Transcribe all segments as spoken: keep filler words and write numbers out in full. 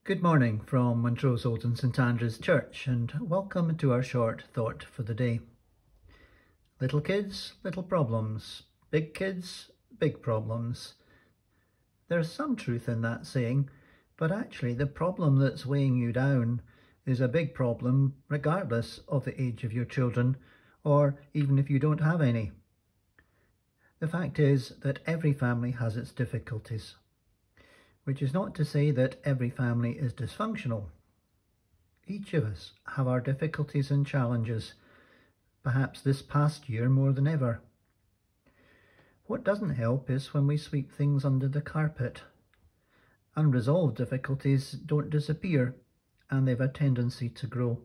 Good morning from Montrose Old and St Andrew's Church, and welcome to our short thought for the day. Little kids, little problems. Big kids, big problems. There's some truth in that saying, but actually the problem that's weighing you down is a big problem regardless of the age of your children, or even if you don't have any. The fact is that every family has its difficulties, which is not to say that every family is dysfunctional. Each of us have our difficulties and challenges, perhaps this past year more than ever. What doesn't help is when we sweep things under the carpet. Unresolved difficulties don't disappear, and they've a tendency to grow.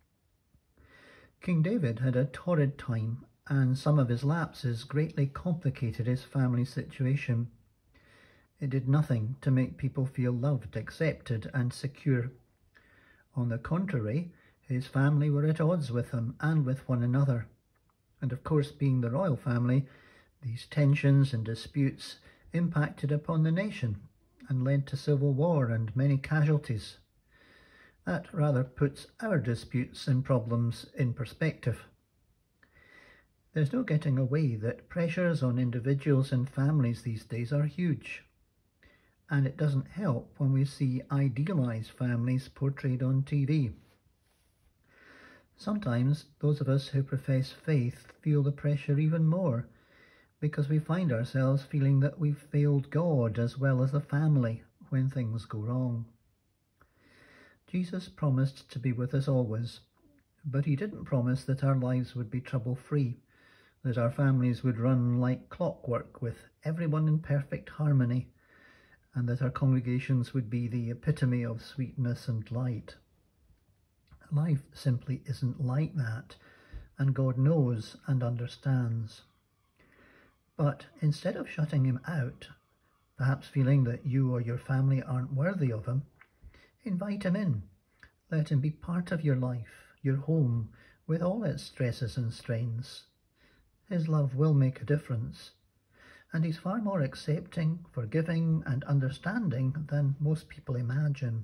King David had a torrid time, and some of his lapses greatly complicated his family situation. It did nothing to make people feel loved, accepted, and secure. On the contrary, his family were at odds with him and with one another. And of course, being the royal family, these tensions and disputes impacted upon the nation and led to civil war and many casualties. That rather puts our disputes and problems in perspective. There's no getting away that pressures on individuals and families these days are huge. And it doesn't help when we see idealised families portrayed on T V. Sometimes those of us who profess faith feel the pressure even more, because we find ourselves feeling that we've failed God as well as the family when things go wrong. Jesus promised to be with us always, but he didn't promise that our lives would be trouble-free, that our families would run like clockwork with everyone in perfect harmony, and that our congregations would be the epitome of sweetness and light. Life simply isn't like that, and God knows and understands. But instead of shutting him out, perhaps feeling that you or your family aren't worthy of him, invite him in. Let him be part of your life, your home, with all its stresses and strains. His love will make a difference. And he's far more accepting, forgiving, and understanding than most people imagine.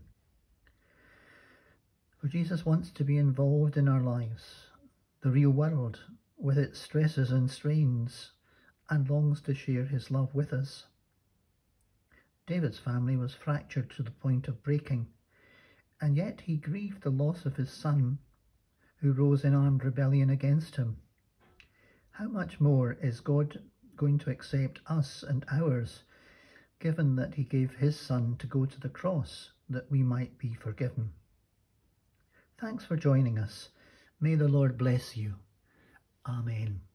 For Jesus wants to be involved in our lives, the real world, with its stresses and strains, and longs to share his love with us. David's family was fractured to the point of breaking, and yet he grieved the loss of his son, who rose in armed rebellion against him. How much more is God going to accept us and ours, given that he gave his son to go to the cross that we might be forgiven? Thanks for joining us. May the Lord bless you. Amen.